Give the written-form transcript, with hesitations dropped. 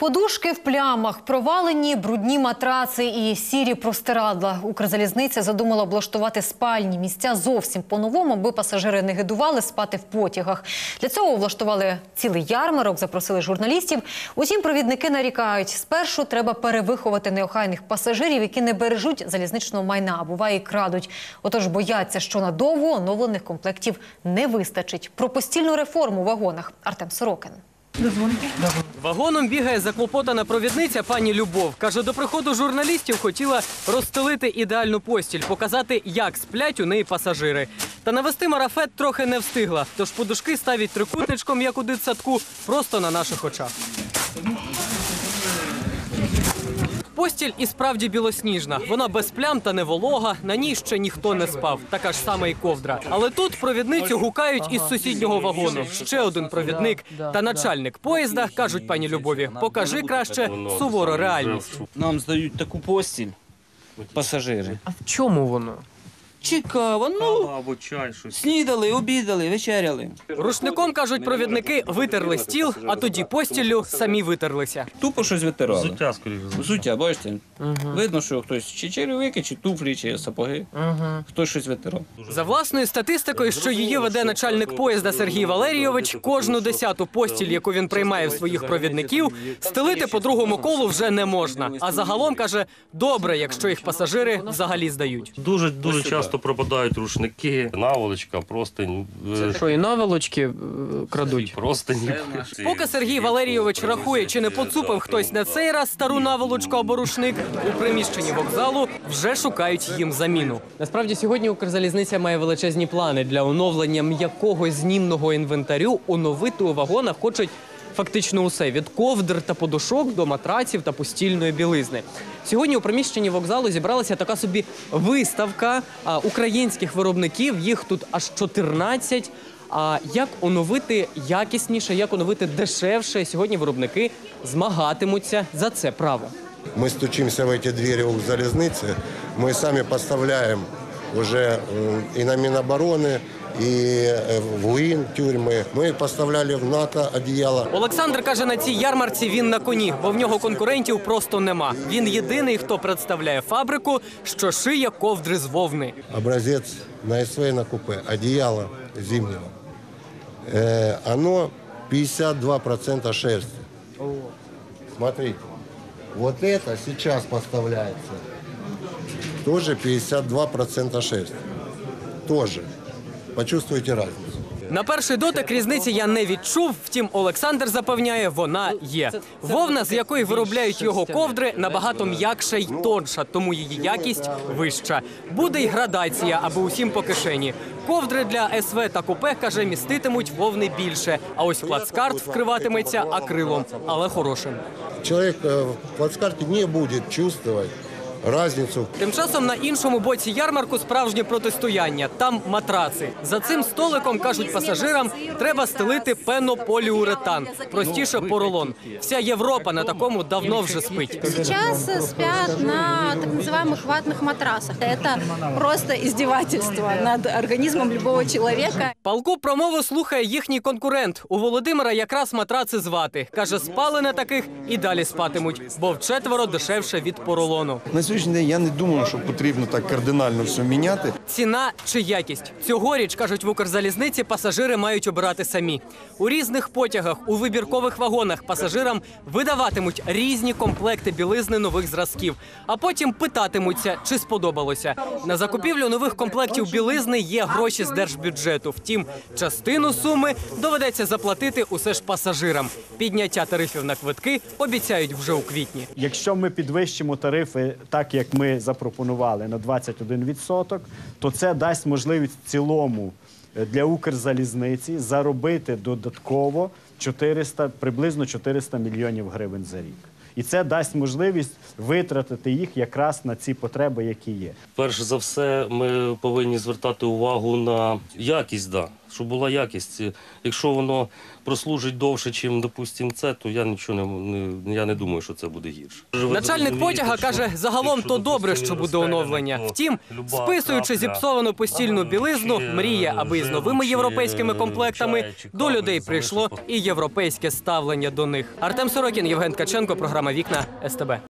Подушки в плямах, провалені брудні матраци і сірі простирадла. Укрзалізниця задумала облаштувати спальні місця зовсім по-новому, аби пасажири не гидували спати в потягах. Для цього влаштували цілий ярмарок, запросили журналістів. Утім, провідники нарікають, спершу треба перевиховати неохайних пасажирів, які не бережуть залізничного майна, а буває і крадуть. Отож бояться, що надовго оновлених комплектів не вистачить. Про постільну реформу в вагонах Артем Сорокин. Вагоном бігає заклопотана провідниця пані Любов. Каже, до приходу журналістів хотіла розстелити ідеальну постіль, показати, як сплять у неї пасажири. Та навести марафет трохи не встигла, тож подушки ставить трикутничком, як у дитсадку, просто на наших очах. Постіль і справді білосніжна. Вона без плям та не волога, на ній ще ніхто не спав. Така ж сама і ковдра. Але тут провідницю гукають із сусіднього вагону. Ще один провідник та начальник поїзда кажуть пані Любові, покажи краще суворо реальність. Нам здають таку постіль пасажири. А в чому воно? Цікаво, снідали, обідали, вечеряли. Рушником, кажуть провідники, витерли стіл, а тоді постіллю самі витерлися. Тупо щось витирали. Взуття, скоріше. Взуття, бачите? Видно, що хтось чи черевики, чи туфлі, чи сапоги. Хтось щось витирав. За власною статистикою, що її веде начальник поїзда Сергій Валерійович, кожну 10-ту постіль, яку він приймає в своїх провідників, стелити по другому колу вже не можна. А загалом, каже, добре, якщо їх пасажири взагалі здають. Дуже часто пропадають рушники, наволочка, простинь. Що, і наволочки крадуть? Простині. Поки Сергій Валерійович рахує, чи не поцупив хтось на цей раз стару наволочку або рушник, у приміщенні вокзалу вже шукають їм заміну. Насправді, сьогодні Укрзалізниця має величезні плани. Для оновлення м'якого знімного інвентарю оновити у вагонах хочуть фактично усе – від ковдр та подушок до матраців та постільної білизни. Сьогодні у приміщенні вокзалу зібралася така собі виставка українських виробників, їх тут аж 14. А як оновити якісніше, як оновити дешевше, сьогодні виробники змагатимуться за це право. Мы стучимся в эти двери Укрзалізниці, мы сами поставляем уже и на Минобороны, и в УИН тюрьмы. Мы поставляли в НАТО одеяло. Олександр каже, на цій ярмарці він на коні, бо в нього конкурентів просто нема. Він єдиний, хто представляє фабрику, що шиє ковдри з вовни. Образец на СВ на купе, одеяло зимнего. Оно 52% шерсти. Смотрите, вот это сейчас поставляется. Тоже 52% шерсти. Тоже. Почувствуйте разницу. На перший дотик різниці я не відчув, втім Олександр запевняє, вона є. Вовна, з якої виробляють його ковдри, набагато м'якша й тонша, тому її якість вища. Буде й градація, аби усім по кишені. Ковдри для СВ та купе, каже, міститимуть вовни більше, а ось плацкарт вкриватиметься акрилом, але хорошим. Человек в плацкарте не будет чувствовать разницу. Тим часом на іншому боці ярмарку справжнє протистояння. Там матраци. За цим столиком, кажуть пасажирам, треба стелити пенополіуретан. Простіше поролон. Вся Європа на такому давно вже спить. Сейчас спят на так называемых ватных матрасах. Это просто издевательство над организмом любого человека. Палку промову слухає їхній конкурент. У Володимира якраз матраци з вати. Каже, спали на таких і далі спатимуть, бо вчетверо дешевше від поролону. На сьогоднішній день я не думаю, що потрібно так кардинально все міняти. Ціна чи якість? Цьогоріч, кажуть в Укрзалізниці, пасажири мають обирати самі. У різних потягах, у вибіркових вагонах пасажирам видаватимуть різні комплекти білизни нових зразків. А потім питатимуться, чи сподобалося. На закупівлю нових комплектів білизни є гроші з держбюджету. Втім, частину суми доведеться заплатити усе ж пасажирам. Підняття тарифів на квитки обіцяють вже у квітні. Якщо ми підвищимо тарифи так, як ми запропонували, на 21%, то це дасть можливість в цілому для Укрзалізниці заробити додатково приблизно 400 мільйонів гривень за рік. І це дасть можливість витратити їх якраз на ці потреби, які є. Перш за все, ми повинні звертати увагу на якість, щоб була якість. Якщо воно прослужить довше, ніж, допустимо, це, то я я не думаю, що це буде гірше. Начальник потяга каже, загалом то добре, що буде оновлення. Втім, списуючи зіпсовану постільну білизну, мріє, аби із новими європейськими комплектами до людей прийшло і європейське ставлення до них. Артем Сорокін, Євген Ткаченко, програма «Вікна», СТБ.